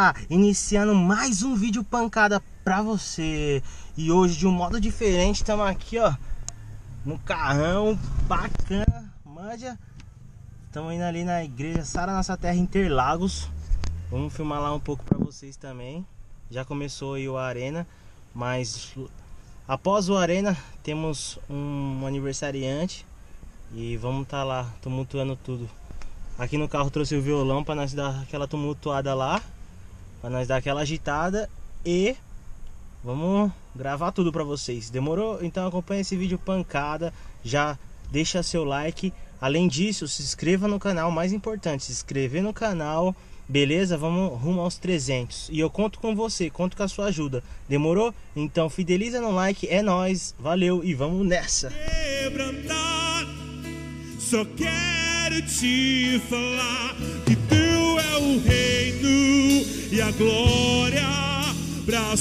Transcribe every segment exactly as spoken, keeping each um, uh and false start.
galera, iniciando mais um vídeo pancada pra você. E hoje de um modo diferente, estamos aqui ó, no carrão bacana, manja. Estamos indo ali na igreja Sara Nossa Terra Interlagos. Vamos filmar lá um pouco pra vocês também. Já começou aí o Arena, mas após o Arena temos um aniversariante e vamos estar tá lá tumultuando tudo. Aqui no carro trouxe o violão para nós dar aquela tumultuada lá, para nós dar aquela agitada e vamos gravar tudo para vocês. Demorou? Então acompanha esse vídeo pancada, já deixa seu like. Além disso, se inscreva no canal, mais importante, se inscrever no canal, beleza? Vamos rumo aos trezentos. E eu conto com você, conto com a sua ajuda. Demorou? Então fideliza no like, é nóis, valeu e vamos nessa. Quebrantar, só quero te falar que teu é o reino e a glória pra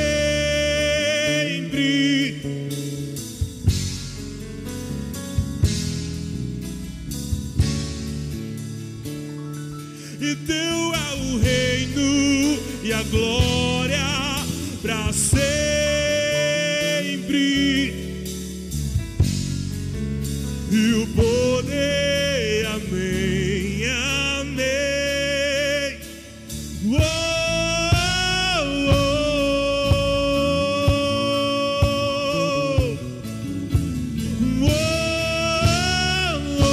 sempre. E teu é o reino e a glória pra sempre. E o poder, amém, amém. Oh, oh, oh, oh,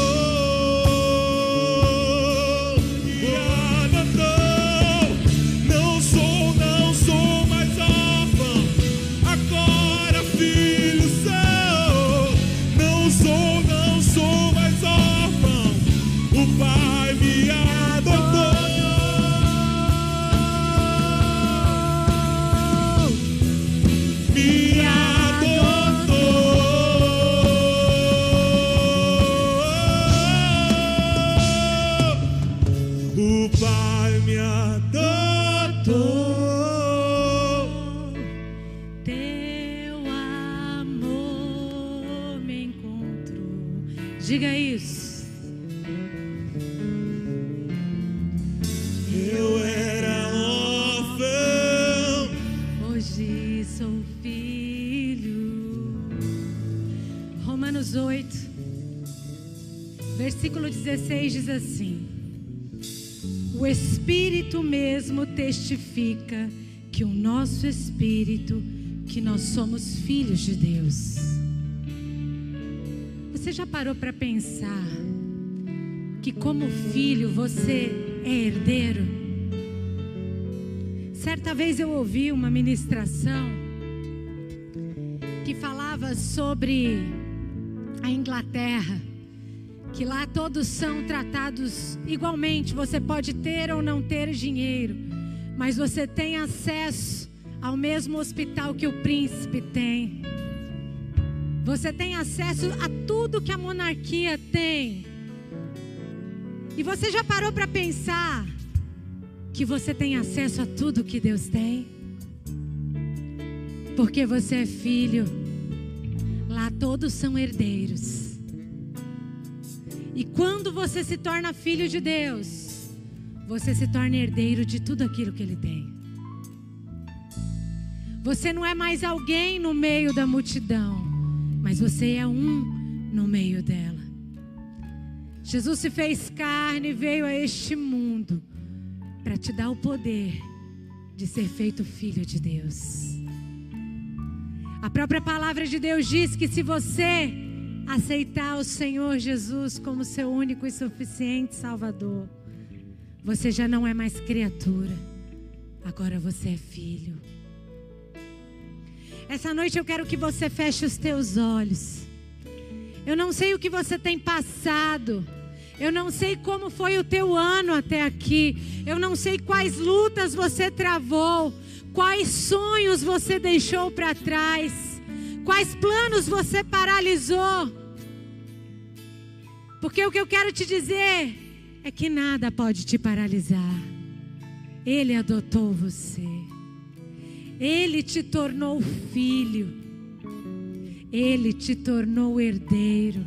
oh. E adotou, não sou, não sou mais órfão, agora filho sou. Não sou, não sou mais órfão, o Pai me adotou. Me adotou. O Pai me adotou. Teu amor me encontrou. Diga isso. Eu era órfão, Hoje sou filho. Romanos oito, versículo dezesseis diz assim: o Espírito mesmo testifica que o nosso Espírito, que nós somos filhos de Deus. Você já parou para pensar que como filho você é herdeiro? Certa vez eu ouvi uma ministração que falava sobre a Inglaterra, que lá todos são tratados igualmente. Você pode ter ou não ter dinheiro, mas você tem acesso ao mesmo hospital que o príncipe tem. Você tem acesso a tudo que a monarquia tem. E você já parou para pensar que você tem acesso a tudo que Deus tem? Porque você é filho. Lá todos são herdeiros. E quando você se torna filho de Deus, você se torna herdeiro de tudo aquilo que Ele tem. Você não é mais alguém no meio da multidão, mas você é um no meio dela. Jesus se fez carne e veio a este mundo para te dar o poder de ser feito filho de Deus. A própria palavra de Deus diz que se você aceitar o Senhor Jesus como seu único e suficiente Salvador, você já não é mais criatura, agora você é filho. Essa noite eu quero que você feche os teus olhos. Eu não sei o que você tem passado. Eu não sei como foi o teu ano até aqui. Eu não sei quais lutas você travou, quais sonhos você deixou para trás, quais planos você paralisou. Porque o que eu quero te dizer é que nada pode te paralisar. Ele adotou você. Ele te tornou filho. Ele te tornou herdeiro.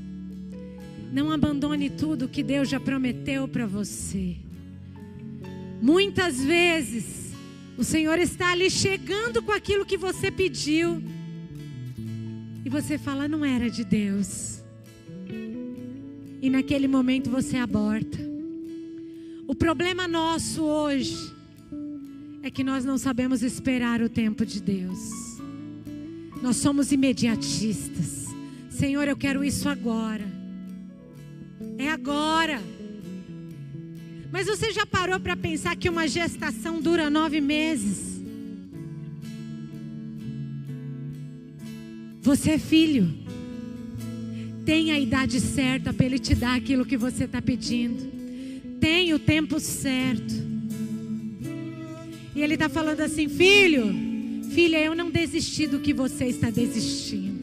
Não abandone tudo que Deus já prometeu para você. Muitas vezes o Senhor está ali chegando com aquilo que você pediu e você fala, não era de Deus. E naquele momento você aborta. O problema nosso hoje é que nós não sabemos esperar o tempo de Deus. Nós somos imediatistas. Senhor, eu quero isso agora. É agora. Mas você já parou para pensar que uma gestação dura nove meses? Você é filho. Tem a idade certa para Ele te dar aquilo que você está pedindo. Tem o tempo certo. E Ele está falando assim, filho, filha, eu não desisti do que você está desistindo.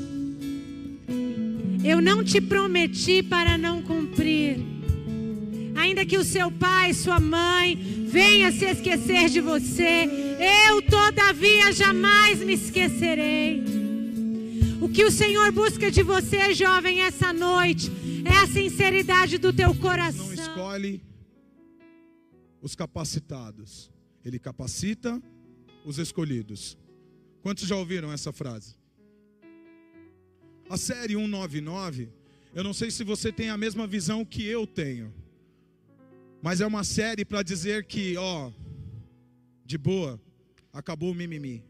Eu não te prometi para não cumprir. Ainda que o seu pai, sua mãe venha se esquecer de você, eu todavia jamais me esquecerei. O que o Senhor busca de você, jovem, essa noite, é a sinceridade do teu coração. Não escolhe os capacitados, Ele capacita os escolhidos. Quantos já ouviram essa frase? A série cento e noventa e nove, eu não sei se você tem a mesma visão que eu tenho, mas é uma série para dizer que, ó, de boa, acabou o mimimi.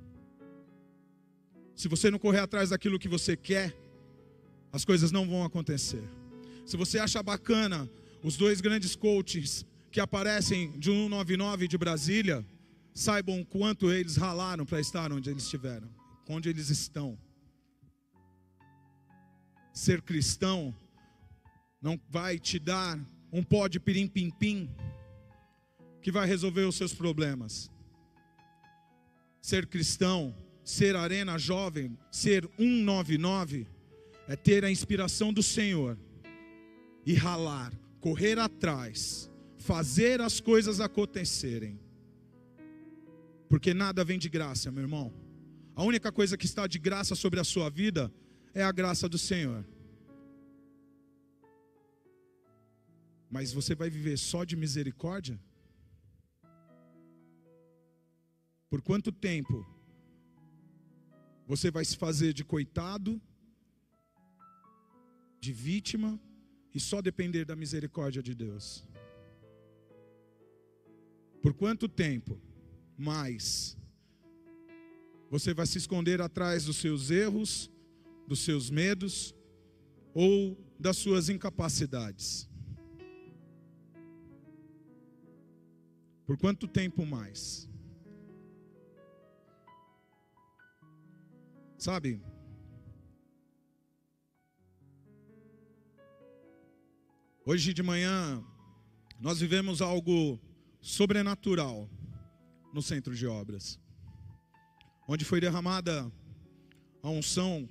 Se você não correr atrás daquilo que você quer, as coisas não vão acontecer. Se você acha bacana os dois grandes coaches que aparecem de cento e noventa e nove de Brasília, saibam quanto eles ralaram para estar onde eles estiveram, onde eles estão. Ser cristão não vai te dar um pó de pirim-pim-pim que vai resolver os seus problemas. Ser cristão, ser arena jovem, ser cento e noventa e nove é ter a inspiração do Senhor e ralar, correr atrás, fazer as coisas acontecerem. Porque nada vem de graça, meu irmão. A única coisa que está de graça sobre a sua vida é a graça do Senhor. Mas você vai viver só de misericórdia? Por quanto tempo você vai se fazer de coitado, de vítima, e só depender da misericórdia de Deus? Por quanto tempo mais você vai se esconder atrás dos seus erros, dos seus medos ou das suas incapacidades? Por quanto tempo mais? Sabe? Hoje de manhã nós vivemos algo sobrenatural no centro de obras, onde foi derramada a unção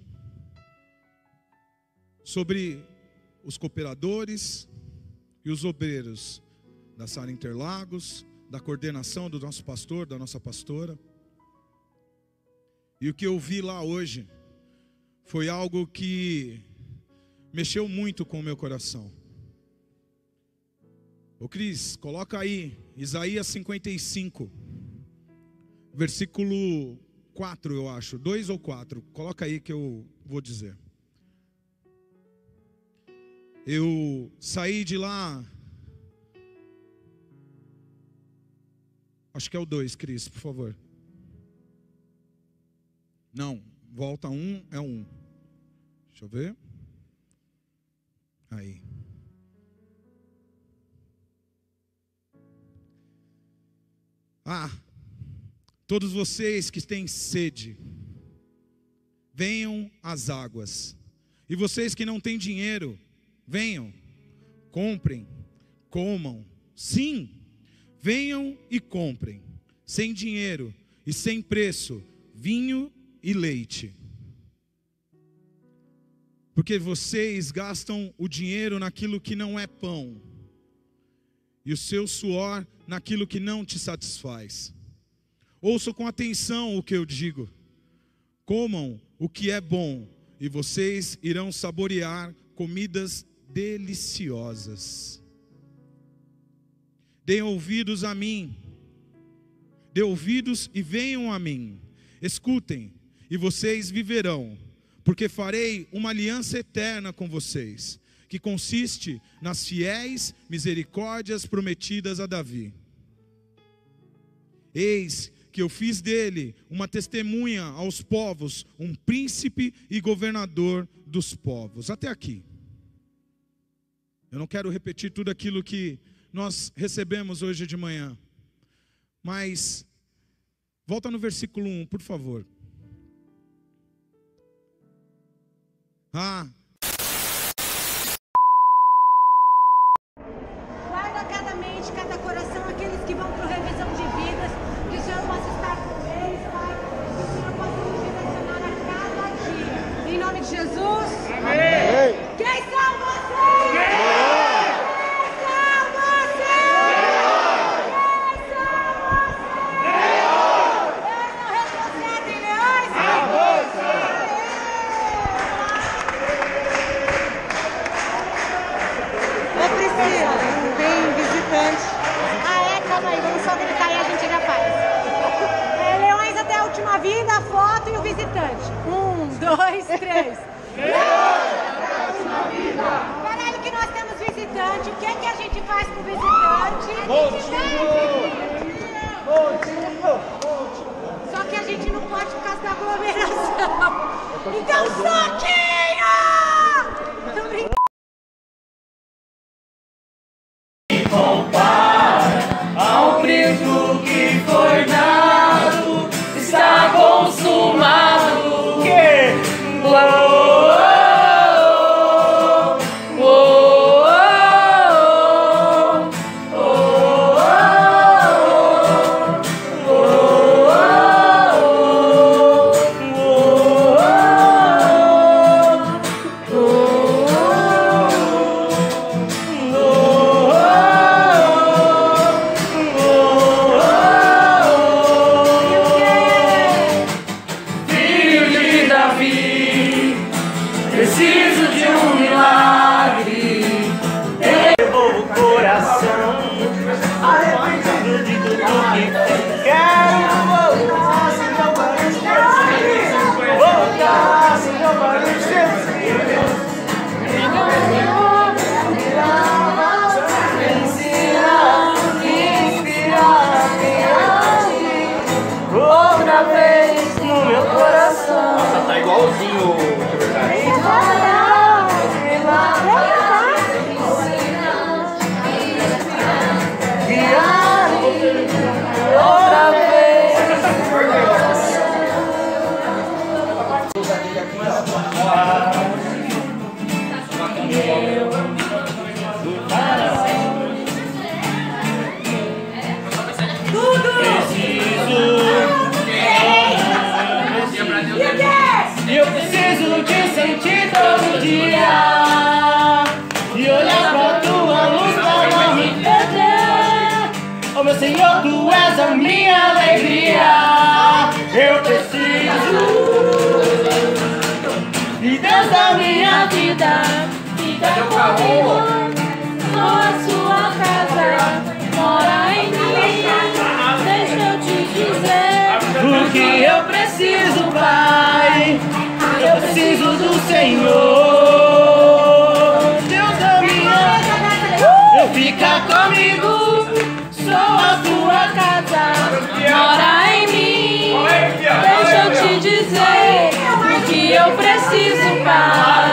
sobre os cooperadores e os obreiros da Sara Interlagos, da coordenação do nosso pastor, da nossa pastora. E o que eu vi lá hoje foi algo que mexeu muito com o meu coração. Ô Cris, coloca aí Isaías cinquenta e cinco, versículo quatro, eu acho, dois ou quatro, coloca aí que eu vou dizer. Eu saí de lá, acho que é o dois, Cris, por favor. Não, volta um, é um. Deixa eu ver. Aí. Ah, todos vocês que têm sede, venham às águas. E vocês que não têm dinheiro, venham, comprem, comam. Sim, venham e comprem, sem dinheiro e sem preço, vinho e leite. Porque vocês gastam o dinheiro naquilo que não é pão, e o seu suor naquilo que não te satisfaz. Ouçam com atenção o que eu digo. Comam o que é bom, e vocês irão saborear comidas deliciosas. Deem ouvidos a mim. Dê ouvidos e venham a mim. Escutem, e vocês viverão, porque farei uma aliança eterna com vocês, que consiste nas fiéis misericórdias prometidas a Davi. Eis que eu fiz dele uma testemunha aos povos, um príncipe e governador dos povos. Até aqui. Eu não quero repetir tudo aquilo que nós recebemos hoje de manhã, mas volta no versículo um, por favor. Ah, Guarda cada mente, cada coração, aqueles que vão para revisão de vidas, que o Senhor possa estar com eles, Pai, que o Senhor possa nos direcionar a cada dia. Em nome de Jesus. Amém. Quem são vocês? Quem são vocês? Quem são vocês? Leões não retrocedem, leões avançam. Ô Priscila, tem visitante. Ah, é? Calma aí, vamos só gritar e a gente já faz. É, leões até a última vida, a foto e o visitante. Um, dois, três. Leões até a última vida. Caralho, que nós temos visitante. O que é que a gente faz com o visitante? Só que a gente não pode por causa da aglomeração. Então, soquinho! Tô brincando. Ao preço que foi dado, está consumado. Que? Oh, oh, oh, oh, oh, Filho de Davi, preciso de um milagre. Devolvo o coração, arrependido de tudo que fiz. Quero voltar, Senhor, para os teus. Voltar, Senhor, para os teus. Outra vez no meu coração. Nossa, tá igualzinho de verdade. Outra vez. E eu preciso te sentir todo dia e olhar pra tua luz pra não me perder. Oh meu Senhor, tu és a minha alegria. Eu preciso de Deus da minha vida. Fica comigo, sou a sua casa, mora em mim. Deixa eu te dizer o que eu preciso, Pai. Eu preciso do Senhor, Deus da minha vida. Fica comigo, sou a tua casa, mora em mim. Deixa eu te dizer o que eu preciso, Pai.